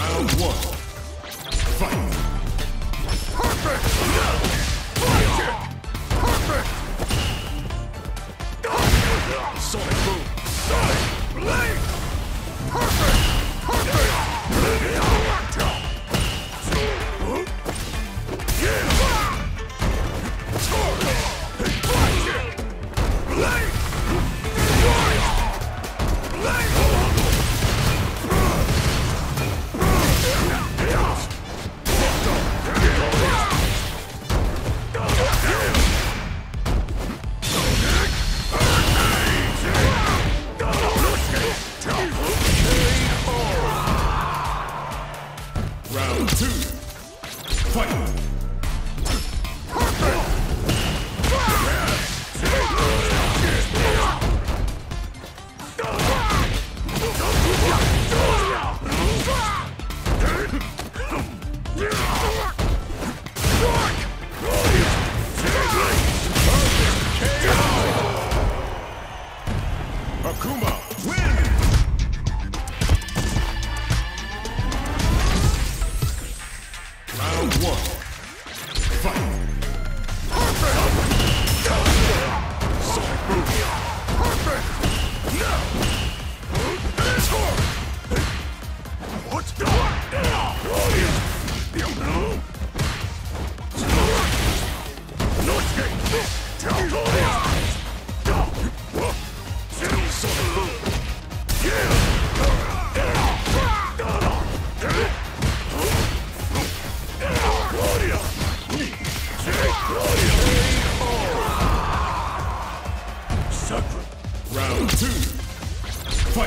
Round one. Fight. Perfect! No! Perfect! Perfect! Sonic boom. Sonic blade! Perfect! Perfect! Round two. Fight. Akuma win! Round one. Fight! Sonic boom! Perfect! No! What's Round two. Fight!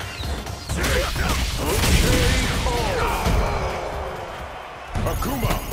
Akuma